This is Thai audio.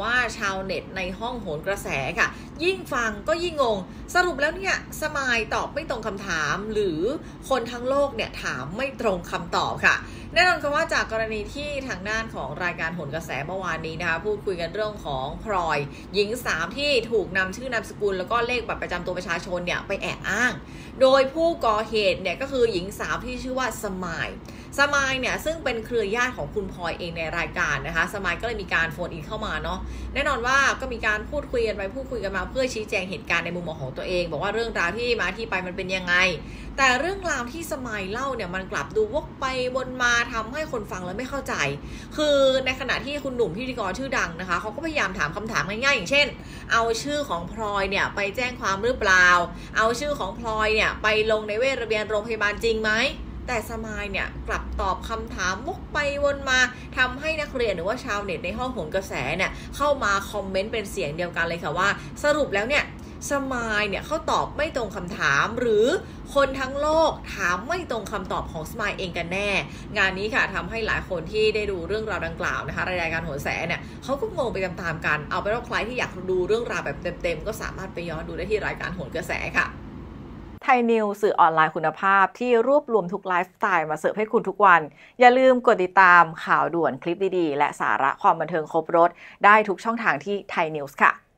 ว่าชาวเน็ตในห้องโหนกระแสค่ะยิ่งฟังก็ยิ่งงงสรุปแล้วเนี่ยสมายตอบไม่ตรงคำถามหรือคนทั้งโลกเนี่ยถามไม่ตรงคำตอบค่ะแน่นอนค่ะว่าจากกรณีที่ทางด้านของรายการโหนกระแสเมื่อวานนี้นะคะพูดคุยกันเรื่องของพลอยหญิงสาวที่ถูกนำชื่อนามสกุลแล้วก็เลขบัตรประจำตัวประชาชนเนี่ยไปแอบอ้างโดยผู้ก่อเหตุเนี่ยก็คือหญิงสาวที่ชื่อว่าสมายเนี่ยซึ่งเป็นเครือญาติของคุณพลอยเองในรายการนะคะสมายก็เลยมีการโฟนอินเข้ามาเนาะแน่นอนว่าก็มีการพูดคุยกันไปพูดคุยกันมาเพื่อชี้แจงเหตุการณ์ในมุมมองของตัวเองบอกว่าเรื่องราวที่มาที่ไปมันเป็นยังไงแต่เรื่องราวที่สมายเล่าเนี่ยมันกลับดูวกไปวนมาทำให้คนฟังแล้วไม่เข้าใจคือในขณะที่คุณหนุ่มพิธีกรชื่อดังนะคะเขาก็พยายามถามคำถามง่ายๆอย่างเช่นเอาชื่อของพลอยเนี่ยไปแจ้งความหรือเปล่าเอาชื่อของพลอยเนี่ยไปลงในเวชระเบียนโรงพยาบาลจริงไหมแต่สมายเนี่ยกลับตอบคำถามวกไปวนมาทำให้นักเรียนหรือว่าชาวเน็ตในห้องโหนกระแสเนี่ยเข้ามาคอมเมนต์เป็นเสียงเดียวกันเลยค่ะว่าสรุปแล้วเนี่ยสมายเนี่ยเขาตอบไม่ตรงคำถามหรือคนทั้งโลกถามไม่ตรงคำตอบของสมายเองกันแน่งานนี้ค่ะทำให้หลายคนที่ได้ดูเรื่องราวดังกล่าวนะคะรายการโหนกระแสเนี่ยเขาก็งงไปตามๆกันเอาเป็นว่าใครที่อยากดูเรื่องราวแบบเต็มๆก็สามารถไปย้อนดูได้ที่รายการโหนกระแสค่ะไทยนิวสื่อออนไลน์คุณภาพที่รวบรวมทุกไลฟ์สไตล์มาเสิร์ฟให้คุณทุกวันอย่าลืมกดติดตามข่าวด่วนคลิปดีๆและสาระความบันเทิงครบรสได้ทุกช่องทางที่ไทยนิวส์ค่ะ